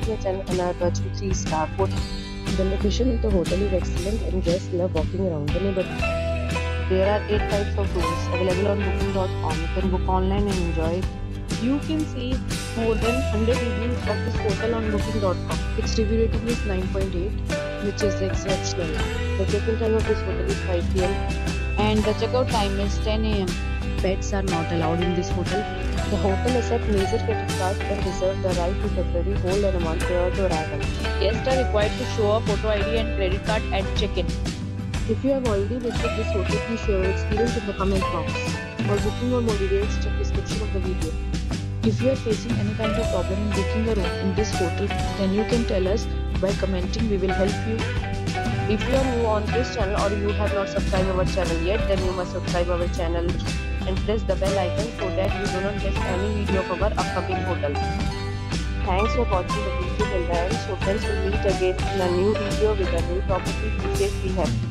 rating a 10 and a touch 3-star hotel. The location of the hotel is excellent and guests love walking around the neighborhood. There are 8 types of rooms available on booking.com. You can book online and enjoy it. You can see more than 100 reviews of this hotel on booking.com. Its review rating is 9.8, which is exceptional. The check-in time of this hotel is 5 p.m. and the checkout time is 10 a.m. Pets are not allowed in this hotel. The hotel accepts major credit cards and reserves the right to temporarily hold an amount prior to arrival. Guests are required to show a photo ID and credit card at check-in. If you have already visited this hotel, please share your experience in the comment box. For booking or more details, check the description of the video. If you are facing any kind of problem in booking a room in this hotel, then you can tell us by commenting. We will help you. If you are new on this channel or you have not subscribed our channel yet, then you must subscribe our channel and press the bell icon so that you do not miss any video of our upcoming hotel. Thanks for watching the video till the end. So friends, will meet again in a new video with a new property. Be safe, be happy.